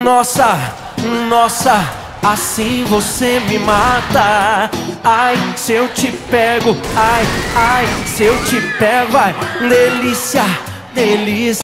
Nossa, nossa, assim você me mata. Ai, se eu te pego, ai, ai, se eu te pego, ai, delícia, delícia.